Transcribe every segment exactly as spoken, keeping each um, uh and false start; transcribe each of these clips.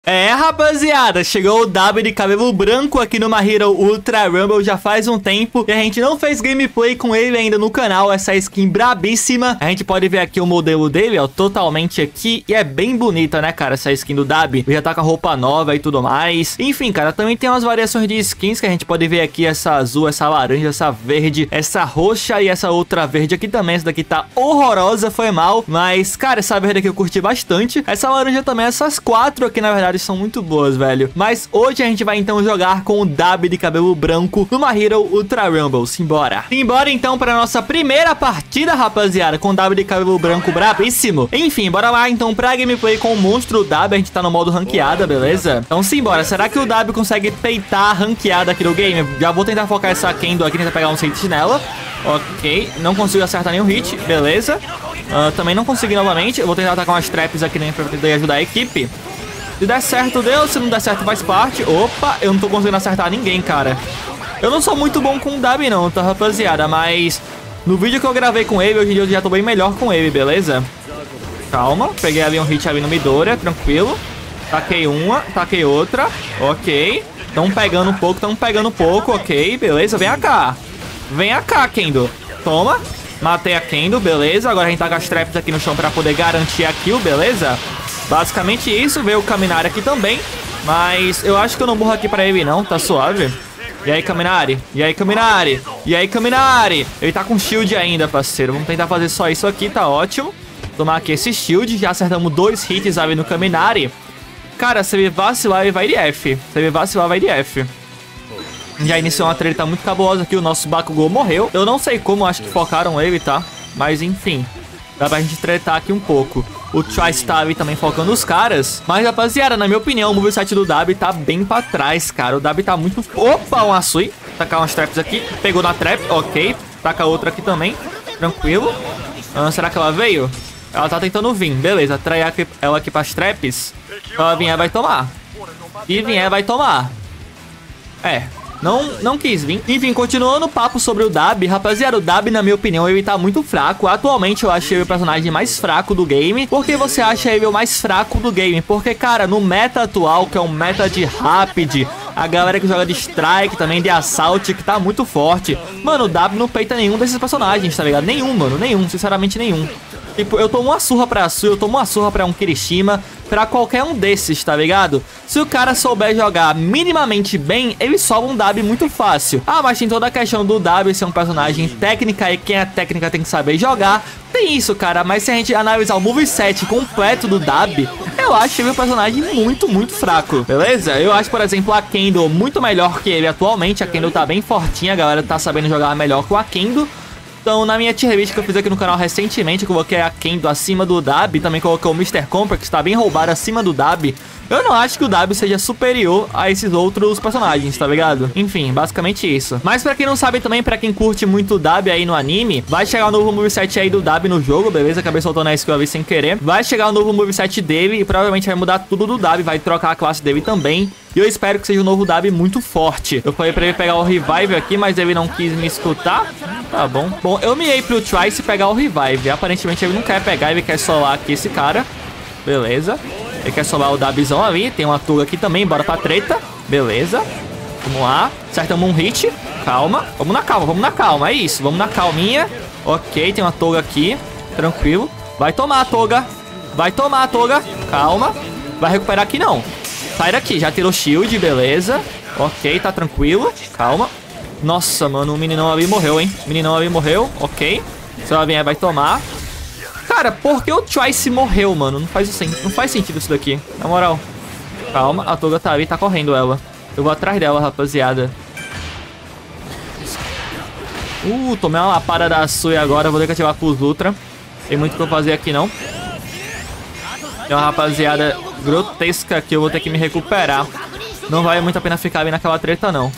É, rapaziada, chegou o W de cabelo branco aqui no My Hero Ultra Rumble já faz um tempo e a gente não fez gameplay com ele ainda no canal, essa skin brabíssima. A gente pode ver aqui o modelo dele, ó, totalmente aqui, e é bem bonita, né, cara, essa skin do W. Ele já tá com a roupa nova e tudo mais. Enfim, cara, também tem umas variações de skins que a gente pode ver aqui, essa azul, essa laranja, essa verde, essa roxa e essa outra verde aqui também. Essa daqui tá horrorosa, foi mal, mas, cara, essa verde aqui eu curti bastante. Essa laranja também, essas quatro aqui, na verdade, são muito boas, velho. Mas hoje a gente vai então jogar com o W de cabelo branco no My Hero Ultra Rumble. Simbora. Simbora então para nossa primeira partida, rapaziada, com o W de cabelo branco brabíssimo. Enfim, bora lá então pra gameplay com o monstro W. A gente tá no modo ranqueada, beleza? Então simbora. Será que o W consegue peitar a ranqueada aqui no game? Já vou tentar focar essa Kendo aqui, tentar pegar uns hits nela. Ok, não consigo acertar nenhum hit, beleza. Uh, também não consegui novamente. Eu vou tentar atacar umas traps aqui né, pra poder ajudar a equipe. Se der certo, deu. Se não der certo, faz parte. Opa, eu não tô conseguindo acertar ninguém, cara. Eu não sou muito bom com o W, não, tá, rapaziada? Mas no vídeo que eu gravei com ele, hoje em dia eu já tô bem melhor com ele, beleza? Calma. Peguei ali um hit ali no Midoriya, tranquilo. Taquei uma, taquei outra. Ok. Tão pegando um pouco, tão pegando um pouco. Ok, beleza. Vem cá. Vem cá, Kendo. Toma. Matei a Kendo, beleza. Agora a gente tá com as traps aqui no chão pra poder garantir a kill, beleza? Basicamente isso, veio o Kaminari aqui também. Mas eu acho que eu não morro aqui pra ele não, tá suave. E aí, Kaminari? E aí, Kaminari? E aí, Kaminari? Ele tá com shield ainda, parceiro. Vamos tentar fazer só isso aqui, tá ótimo. Tomar aqui esse shield, já acertamos dois hits ali no Kaminari. Cara, se ele vacilar, ele vai de F. Se ele vacilar, vai de F. Já iniciou uma treta muito cabulosa aqui, o nosso Bakugou morreu. Eu não sei como, acho que focaram ele, tá? Mas enfim, dá pra gente tretar aqui um pouco. O Trice tá ali também focando os caras. Mas, rapaziada, na minha opinião, o moveset do W tá bem pra trás, cara. O W tá muito... Opa, um Asui. Tacar umas traps aqui. Pegou na trap, ok. Taca outra aqui também. Tranquilo. Ah, será que ela veio? Ela tá tentando vir. Beleza, atrai ela aqui pras traps. Se ela vier, vai tomar. Se vier, vai tomar. É... Não, não quis vir. Enfim, continuando o papo sobre o W, rapaziada, o W, na minha opinião, ele tá muito fraco. Atualmente, eu achei ele o personagem mais fraco do game. Por que você acha ele o mais fraco do game? Porque, cara, no meta atual, que é um meta de Rapid, a galera que joga de Strike, também de Assault, que tá muito forte. Mano, o W não peita nenhum desses personagens, tá ligado? Nenhum, mano, nenhum, sinceramente nenhum. Tipo, eu tomo uma surra pra Asui, eu tomo uma surra pra um Kirishima, pra qualquer um desses, tá ligado? Se o cara souber jogar minimamente bem, ele sobe um W muito fácil. Ah, mas tem toda a questão do W ser um personagem técnica e quem é técnica tem que saber jogar. Tem isso, cara, mas se a gente analisar o moveset completo do W, eu acho ele um personagem muito, muito fraco, beleza? Eu acho, por exemplo, a Kendo muito melhor que ele atualmente. A Kendo tá bem fortinha, a galera tá sabendo jogar melhor com a Kendo. Então, na minha tier list que eu fiz aqui no canal recentemente, eu coloquei a Kendo acima do W, também coloquei o mister Compra, que está bem roubado, acima do W. Eu não acho que o W seja superior a esses outros personagens, tá ligado? Enfim, basicamente isso. Mas pra quem não sabe também, pra quem curte muito o W aí no anime, vai chegar o novo moveset aí do W no jogo, beleza? Acabei soltando a skill ali sem querer. Vai chegar o novo moveset dele e provavelmente vai mudar tudo do W, vai trocar a classe dele também. E eu espero que seja um novo W muito forte. Eu falei pra ele pegar o Revive aqui, mas ele não quis me escutar. Tá bom. Bom, eu miei pro Trice pegar o Revive. Aparentemente ele não quer pegar, ele quer solar aqui esse cara. Beleza. Ele quer solar o Wzão ali. Tem uma Tuga aqui também, bora pra treta. Beleza. Vamos lá. Acertamos um hit. Calma. Vamos na calma, vamos na calma. É isso, vamos na calminha. Ok, tem uma Tuga aqui. Tranquilo. Vai tomar a Tuga. Vai tomar a Tuga. Calma. Vai recuperar aqui não. Sai daqui, já tirou shield, beleza. Ok, tá tranquilo. Calma. Nossa, mano, o meninão ali morreu, hein? O meninão ali morreu, ok. Se ela vier, vai tomar. Cara, por que o Trice morreu, mano? Não faz, não faz sentido isso daqui, na moral. Calma, a Tuga tá ali, tá correndo ela. Eu vou atrás dela, rapaziada. Uh, tomei uma lapada da Asui agora. Vou ter que ativar pros Ultra. Tem muito o que eu fazer aqui, não. Tem uma rapaziada grotesca aqui, eu vou ter que me recuperar. Não vale muito a pena ficar ali naquela treta, não.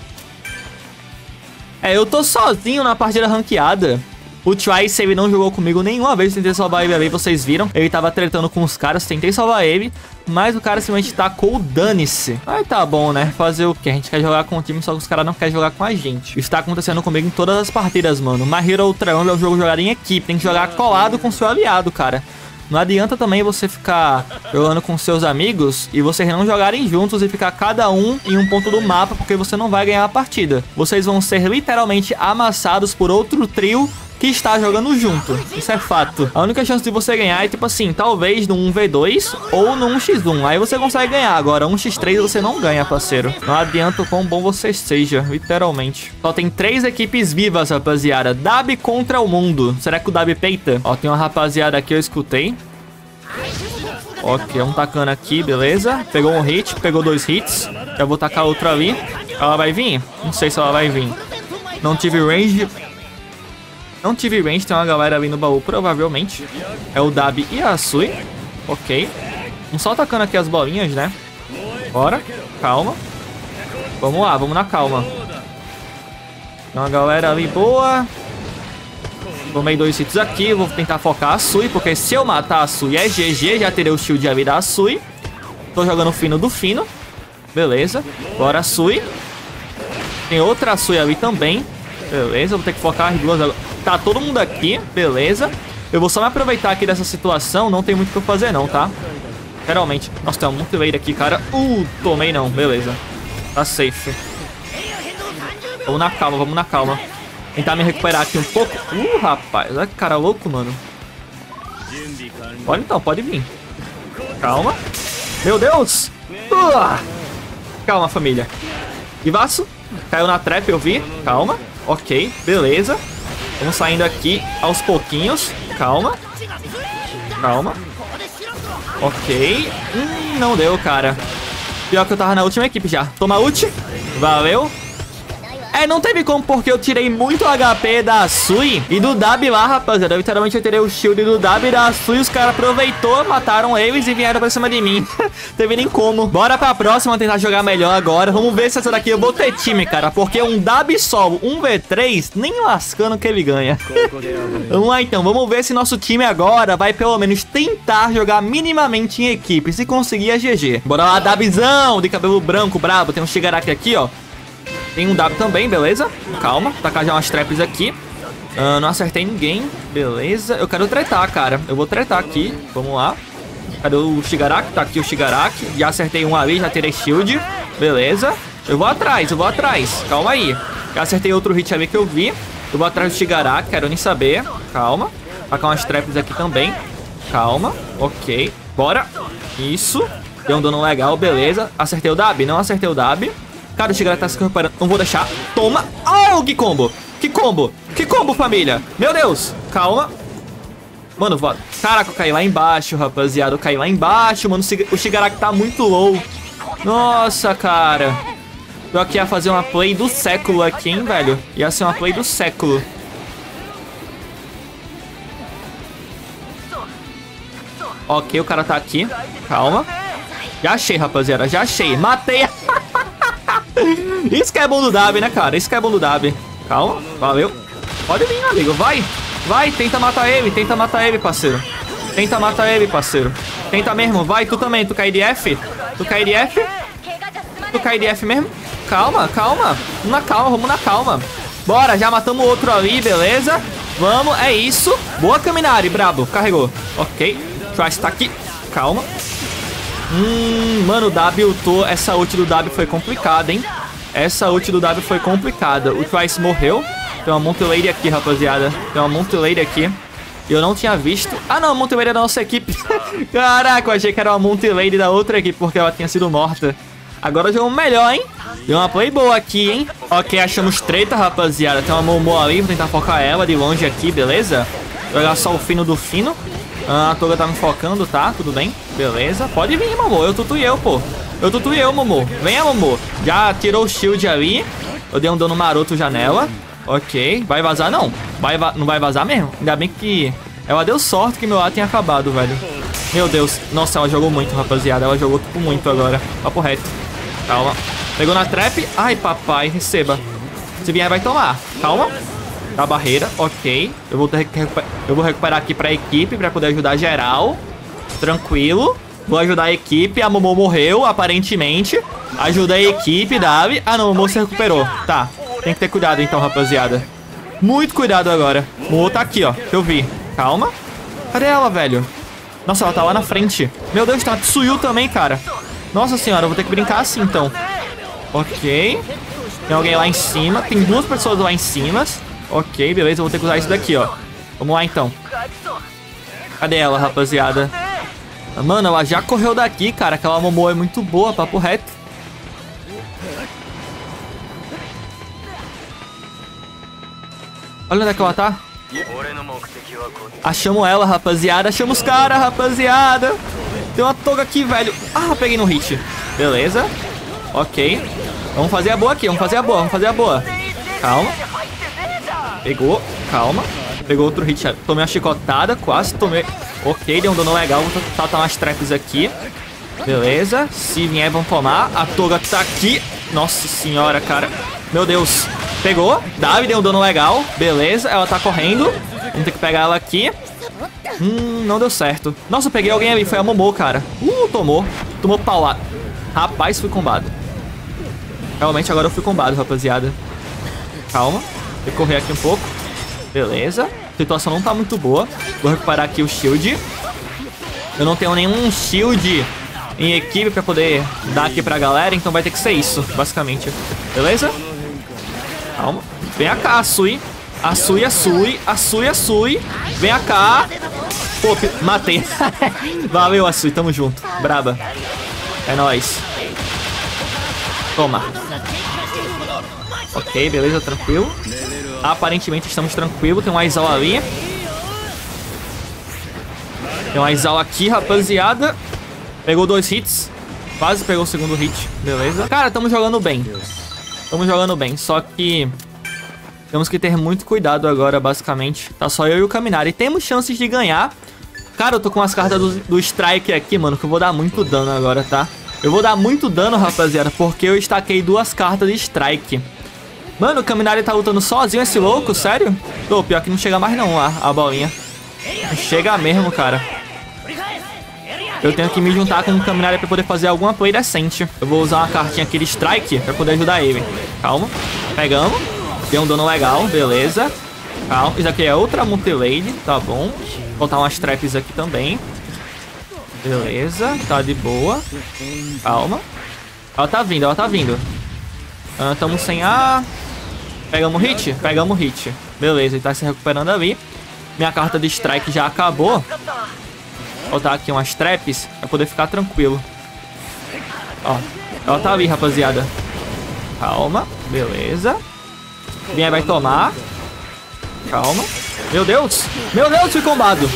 É, eu tô sozinho na partida ranqueada. O Trice, ele não jogou comigo nenhuma vez. Tentei salvar ele ali, vocês viram. Ele tava tretando com os caras, tentei salvar ele. Mas o cara simplesmente tacou o dane-se. Aí tá bom, né? Fazer o quê? A gente quer jogar com o time, só que os caras não querem jogar com a gente. Isso tá acontecendo comigo em todas as partidas, mano. My Hero Ultra Rumble é um jogo jogado em equipe. Tem que jogar colado com seu aliado, cara. Não adianta também você ficar jogando com seus amigos e vocês não jogarem juntos e ficar cada um em um ponto do mapa, porque você não vai ganhar a partida. Vocês vão ser literalmente amassados por outro trio que está jogando junto. Isso é fato. A única chance de você ganhar é tipo assim, talvez no um v dois ou no um x um. Aí você consegue ganhar. Agora, um x três você não ganha, parceiro. Não adianta o quão bom você seja, literalmente. Só tem três equipes vivas, rapaziada. Dabi contra o mundo. Será que o Dabi peita? Ó, tem uma rapaziada aqui, eu escutei. Ok, um tacando aqui, beleza. Pegou um hit, pegou dois hits. Já vou tacar outro ali. Ela vai vir? Não sei se ela vai vir. Não tive range. Não tive range, tem uma galera ali no baú, provavelmente. É o Dabi e a Sui. Ok. Vamos só atacando aqui as bolinhas, né? Bora. Calma. Vamos lá, vamos na calma. Tem uma galera ali boa. Tomei dois hits aqui. Vou tentar focar a Sui, porque se eu matar a Sui é G G. Já terei o shield ali da Sui. Tô jogando fino do fino. Beleza. Bora, Sui. Tem outra Sui ali também. Beleza, vou ter que focar as duas agora. Tá todo mundo aqui, beleza. Eu vou só me aproveitar aqui dessa situação. Não tem muito o que eu fazer não, tá? Realmente. Nossa, tem um multilayer aqui, cara. Uh, tomei não, beleza. Tá safe. Vamos na calma, vamos na calma. Tentar me recuperar aqui um pouco. Uh, rapaz, olha que cara louco, mano. Pode então, pode vir. Calma. Meu Deus. Uh! Calma, família. Ivaço. Caiu na trap, eu vi. Calma. Ok, beleza. Vamos saindo aqui aos pouquinhos. Calma. Calma. Ok. Hum, não deu, cara. Pior que eu tava na última equipe já. Toma ult. Valeu. É, não teve como, porque eu tirei muito H P da Sui e do Dabi lá, rapaziada. Eu, literalmente eu tirei o shield do Dabi e da Sui. Os caras aproveitou, mataram eles e vieram pra cima de mim. Teve nem como. Bora pra próxima tentar jogar melhor agora. Vamos ver se essa daqui eu vou ter time, cara. Porque um Dabi solo, um v três, nem lascando que ele ganha. Vamos lá então, vamos ver se nosso time agora vai pelo menos tentar jogar minimamente em equipe. Se conseguir é G G. Bora lá, Dabizão, de cabelo branco, brabo. Tem um Shigaraki aqui, ó. Tem um Dabi também, beleza? Calma, tacar já umas traps aqui. uh, Não acertei ninguém, beleza. Eu quero tretar, cara. Eu vou tretar aqui, vamos lá. Cadê o Shigaraki? Tá aqui o Shigaraki. Já acertei um ali, já tirei shield. Beleza. Eu vou atrás, eu vou atrás. Calma aí. Já acertei outro hit ali que eu vi. Eu vou atrás do Shigaraki, quero nem saber. Calma. Tacar umas traps aqui também. Calma, ok. Bora. Isso. Deu um dano legal, beleza. Acertei o Dabi, não acertei o Dabi. Cara, o Shigaraki tá se recuperando. Não vou deixar. Toma. Oh, que combo. Que combo. Que combo, família. Meu Deus. Calma. Mano, vou... Caraca, eu caí lá embaixo, rapaziada. Eu caí lá embaixo, mano. O Shigaraki tá muito low. Nossa, cara. Eu aqui ia fazer uma play do século aqui, hein, velho. Ia ser uma play do século. Ok, o cara tá aqui. Calma. Já achei, rapaziada. Já achei. Matei. Isso que é bom do Dabi, né, cara? Isso que é bom do Dabi. Calma, valeu. Pode vir, amigo, vai. Vai, tenta matar ele, tenta matar ele, parceiro. Tenta matar ele, parceiro. Tenta mesmo, vai, tu também, tu cai de F. Tu cai de F. Tu cai de F mesmo. Calma, calma. Vamos na calma, vamos na calma. Bora, já matamos o outro ali, beleza. Vamos, é isso. Boa, Kaminari, brabo, carregou. Ok, Twice tá aqui. Calma. Hum, mano, o Dabi ultou. Essa ult do Dabi foi complicada, hein? Essa ult do Dabi foi complicada. O Twice morreu. Tem uma Montelady aqui, rapaziada. Tem uma Montelady aqui. Eu não tinha visto. Ah, não, a Montelady é da nossa equipe. Caraca, eu achei que era uma Montelady da outra equipe, porque ela tinha sido morta. Agora jogamos melhor, hein? Deu uma play boa aqui, hein? Ok, achamos treta, rapaziada. Tem uma Momo ali, vou tentar focar ela de longe aqui, beleza? Jogar só o fino do fino. Ah, a Toga tá me focando, tá? Tudo bem? Beleza. Pode vir, Momo. Eu tutuei eu, pô. Eu tutuei eu, Momo. Venha, Momo. Já tirou o shield ali. Eu dei um dano maroto janela. Ok. Vai vazar, não. Vai va não vai vazar mesmo? Ainda bem que... Ela deu sorte que meu A tinha acabado, velho. Meu Deus. Nossa, ela jogou muito, rapaziada. Ela jogou tipo muito agora. Papo reto. Calma. Pegou na trap. Ai, papai. Receba. Se vier, vai tomar. Calma. Da barreira, ok. Eu vou, ter que eu vou recuperar aqui pra equipe pra poder ajudar geral. Tranquilo. Vou ajudar a equipe. A Momo morreu, aparentemente. Ajuda a equipe, Dabi. Ah, não, a Momo se recuperou. Tá. Tem que ter cuidado então, rapaziada. Muito cuidado agora. Momo tá aqui, ó. Que eu vi. Calma. Cadê ela, velho? Nossa, ela tá lá na frente. Meu Deus, tem uma Tsuyu também, cara. Nossa senhora, eu vou ter que brincar assim, então. Ok. Tem alguém lá em cima. Tem duas pessoas lá em cima. Ok, beleza. Eu vou ter que usar isso daqui, ó. Vamos lá, então. Cadê ela, rapaziada? Mano, ela já correu daqui, cara. Aquela Momo é muito boa, papo reto. Olha onde é que ela tá. Achamos ela, rapaziada. Achamos os caras, rapaziada. Tem uma toga aqui, velho. Ah, peguei no hit. Beleza. Ok. Vamos fazer a boa aqui. Vamos fazer a boa. Vamos fazer a boa. Calma. Pegou. Calma. Pegou outro hit. Tomei uma chicotada. Quase tomei. Ok, deu um dano legal. Vou tatar umas traps aqui. Beleza. Se vier, vão tomar. A toga tá aqui. Nossa senhora, cara. Meu Deus. Pegou. Davi deu um dano legal. Beleza. Ela tá correndo. Vamos ter que pegar ela aqui. Hum, não deu certo. Nossa, eu peguei alguém ali. Foi a Momo, cara. Uh, tomou. Tomou paulada. Rapaz, fui combado. Realmente, agora eu fui combado, rapaziada. Calma. Vou correr aqui um pouco. Beleza. A situação não tá muito boa. Vou recuperar aqui o shield. Eu não tenho nenhum shield em equipe pra poder dar aqui pra galera. Então vai ter que ser isso, basicamente. Beleza? Calma. Vem cá, Sui. A Sui, a Sui. A Sui, a Sui. Vem cá. Pô, matei. Valeu, a Sui. Tamo junto. Braba. É nóis. Toma. Ok, beleza, tranquilo. Aparentemente estamos tranquilos. Tem um Aizawa ali. Tem um Aizawa aqui, rapaziada. Pegou dois hits. Quase pegou o segundo hit. Beleza. Cara, estamos jogando bem. Estamos jogando bem. Só que temos que ter muito cuidado agora, basicamente. Tá só eu e o Kaminari. Temos chances de ganhar. Cara, eu tô com as cartas do, do Strike aqui, mano, que eu vou dar muito dano agora, tá? Eu vou dar muito dano, rapaziada, porque eu estaquei duas cartas de Strike. Mano, o Kaminari tá lutando sozinho, esse louco, sério? Pô, pior que não chega mais não, a, a bolinha. Não chega mesmo, cara. Eu tenho que me juntar com o Kaminari pra poder fazer alguma play decente. Eu vou usar uma cartinha aqui de Strike pra poder ajudar ele. Calma. Pegamos. Deu um dano legal, beleza. Calma. Isso aqui é outra Multilade, tá bom. Vou botar umas traps aqui também. Beleza, tá de boa. Calma. Ela tá vindo, ela tá vindo. Ah, tamo sem a... Pegamos hit? Pegamos hit. Beleza, ele tá se recuperando ali. Minha carta de Strike já acabou. Vou botar aqui umas traps pra poder ficar tranquilo. Ó, ela tá ali, rapaziada. Calma, beleza. Vinha vai tomar. Calma. Meu Deus, meu Deus, fui combado.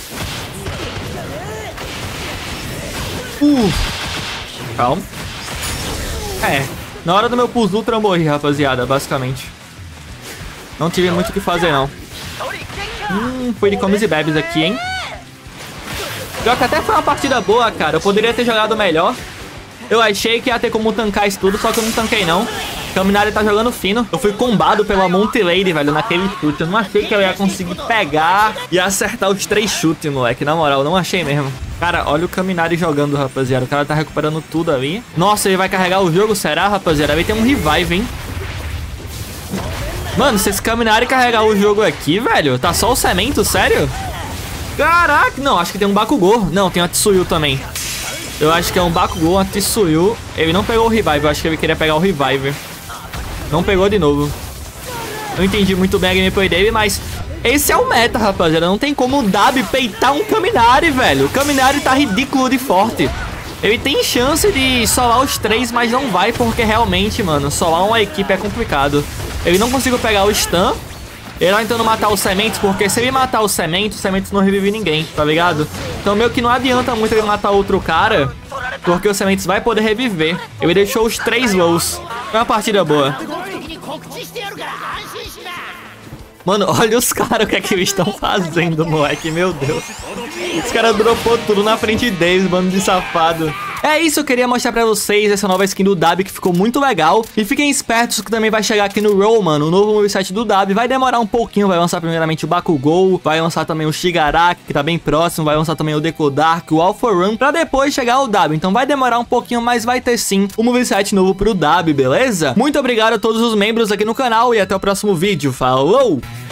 Uh. Calma. É, na hora do meu pulse ultra eu morri, rapaziada, basicamente. Não tive muito o que fazer, não. Hum, foi de comes e bebes aqui, hein? Pior que até foi uma partida boa, cara. Eu poderia ter jogado melhor. Eu achei que ia ter como tancar isso tudo, só que eu não tanquei, não. O Kaminari tá jogando fino. Eu fui combado pela Multilade, velho, naquele chute. Eu não achei que eu ia conseguir pegar e acertar os três chutes, moleque. Na moral, eu não achei mesmo. Cara, olha o Kaminari jogando, rapaziada. O cara tá recuperando tudo ali. Nossa, ele vai carregar o jogo, será, rapaziada? Vai ter um revive, hein? Mano, se esse Kaminari carregar o jogo aqui, velho, tá só o cemento, sério? Caraca, não, acho que tem um Bakugou. Não, tem uma Tsuyu também. Eu acho que é um Bakugou, uma Tsuyu. Ele não pegou o revive, eu acho que ele queria pegar o revive. Não pegou de novo. Não entendi muito bem a gameplay dele, mas esse é o meta, rapaziada. Não tem como o Dabi peitar um Kaminari, velho. O Kaminari tá ridículo de forte. Ele tem chance de solar os três, mas não vai, porque realmente, mano, solar uma equipe é complicado. Ele não conseguiu pegar o stun. Ele tá tentando matar os sementes, porque se ele matar os sementes, os sementes não revivem ninguém, tá ligado? Então meio que não adianta muito ele matar outro cara, porque os sementes vai poder reviver. Ele deixou os três lows. Foi uma partida boa. Mano, olha os caras, o que é que eles estão fazendo, moleque, meu Deus. Os caras dropou tudo na frente deles, bando de safado. É isso, eu queria mostrar pra vocês essa nova skin do Dabi, que ficou muito legal. E fiquem espertos que também vai chegar aqui no Roll, mano, o novo moveset do Dabi. Vai demorar um pouquinho, vai lançar primeiramente o Bakugou, vai lançar também o Shigaraki, que tá bem próximo, vai lançar também o Decodark, o Alpha Run, pra depois chegar o Dabi. Então vai demorar um pouquinho, mas vai ter sim um moveset novo pro Dabi, beleza? Muito obrigado a todos os membros aqui no canal e até o próximo vídeo. Falou!